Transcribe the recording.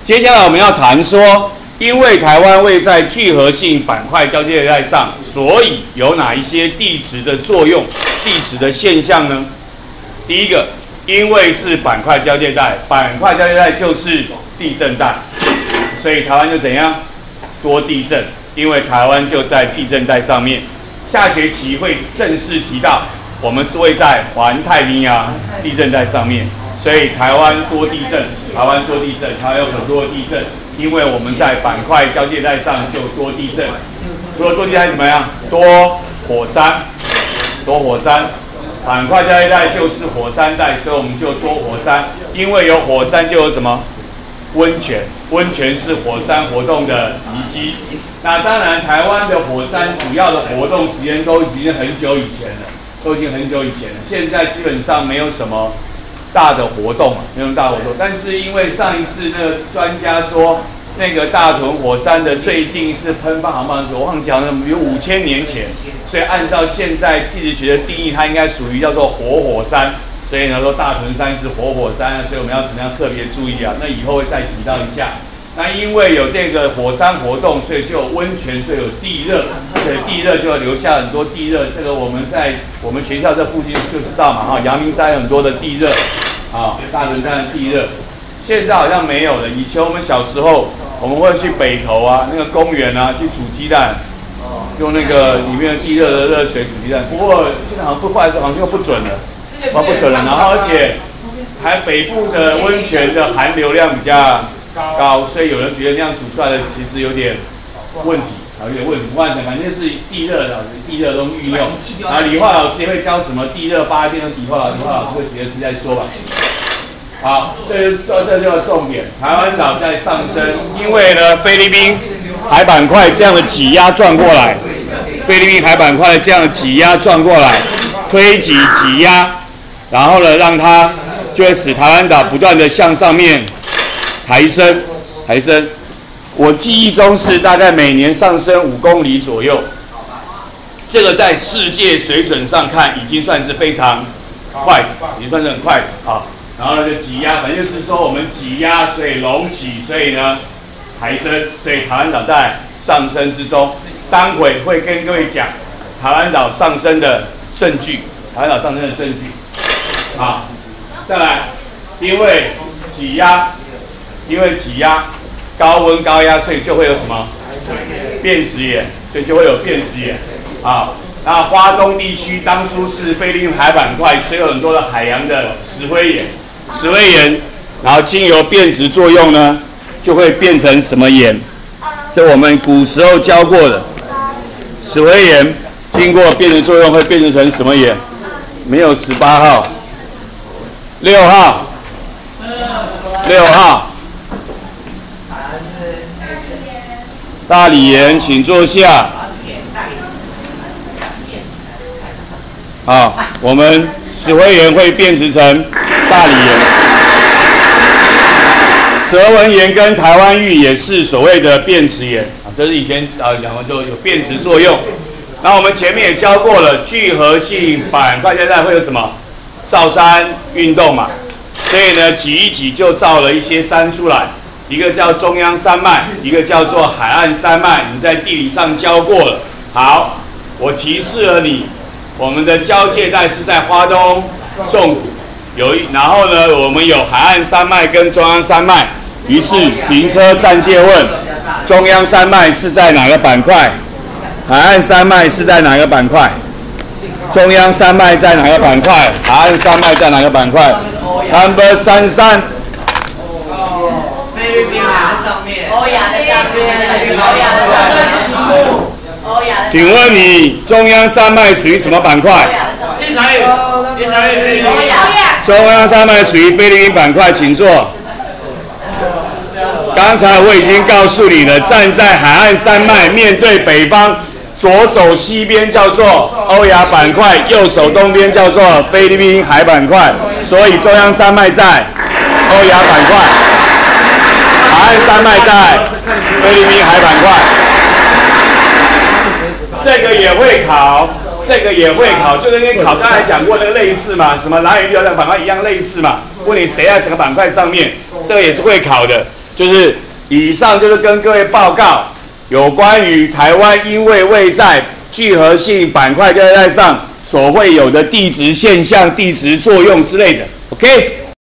接下来我们要谈说，因为台湾位在聚合性板块交界带上，所以有哪一些地质的作用、地质的现象呢？第一个，因为是板块交界带，板块交界带就是地震带，所以台湾就怎样？多地震，因为台湾就在地震带上面。下学期会正式提到，我们是位在环太平洋地震带上面。所以台湾多地震，台湾多地震，台湾有很多的地震，因为我们在板块交界带上就多地震。除了多地震怎么样？多火山，多火山。板块交界带就是火山带，所以我们就多火山。因为有火山就有什么？温泉，温泉是火山活动的遗迹。那当然，台湾的火山主要的活动时间都已经很久以前了，现在基本上没有什么大的活动没有大活动，但是因为上一次那个专家说，那个大屯火山的最近一次喷发好像我忘记好像有5000年前，所以按照现在地质学的定义，它应该属于叫做活火山，所以呢说大屯山是活火山，所以我们要怎么样特别注意啊？那以后会再提到一下。那因为有这个火山活动，所以就有温泉，所以有地热，所以地热就留下很多地热。这个我们在我们学校这附近就知道嘛，哈，阳明山有很多的地热，啊，大屯山的地热。现在好像没有了。以前我们小时候，我们会去北投啊，那个公园啊，去煮鸡蛋，用那个里面的地热的热水煮鸡蛋。不过现在好像好像又不准了，不准了。然后而且还北部的温泉的含硫量比较高，所以有人觉得那样煮出来的其实有点问题，反正就是地热的地热都运用。然后理化老师也会教什么地热发电的理化老师会别的时再说吧。好，这就是重点。台湾岛在上升，因为呢菲律宾海板块这样的挤压转过来，菲律宾海板块这样的挤压转过来，推挤挤压，然后呢让它就会使台湾岛不断的向上面抬升。我记忆中是大概每年上升5公里左右，这个在世界水准上看已经算是非常快的，已经算是很快的啊。然后呢就挤压，反正就是说我们挤压，所以隆起，所以呢抬升，所以台湾岛在上升之中。待会会跟各位讲台湾岛上升的证据，好，再来，因为挤压高温高压，所以就会有什么变质岩，所以就会有变质岩啊。那花东地区当初是菲律宾海板块，所以有很多的海洋的石灰岩，然后经由变质作用呢，就会变成什么岩？这我们古时候教过的石灰岩，经过变质作用会变成什么岩？没有18号，6号。大理岩，请坐下。好，我们石灰岩会变质成大理岩。蛇纹岩跟台湾玉也是所谓的变质岩啊，这是以前讲的就有变质作用。那我们前面也教过了，聚合性板块交界带会有什么？造山运动嘛，所以呢挤一挤就造了一些山出来。一个叫中央山脉，一个叫做海岸山脉，你在地理上教过了。好，我提示了你，我们的交界带是在花东纵谷，然后呢，我们有海岸山脉跟中央山脉。于是停车暂借问：中央山脉是在哪个板块？海岸山脉是在哪个板块？中央山脉在哪个板块？海岸山脉在哪个板块 ？Number 33。 菲律宾在上面， 欧亚在上面，欧亚。 请问你中央山脉属于什么板块？中央山脉属于菲律宾板块，请坐。刚才我已经告诉你了，站在海岸山脉面对北方，左手西边叫做欧亚板块，右手东边叫做菲律宾海板块，所以中央山脉在欧亚板块。海岸山脉在菲律宾海板块，这个也会考，就跟你考刚才讲过那个类似嘛，什么蓝屿遇到这个板块一样类似嘛，问你谁在什么板块上面，这个也是会考的。 就是以上就是跟各位报告有关于台湾因为位在聚合性板块交界带上所会有的地质现象、地质作用之类的。OK。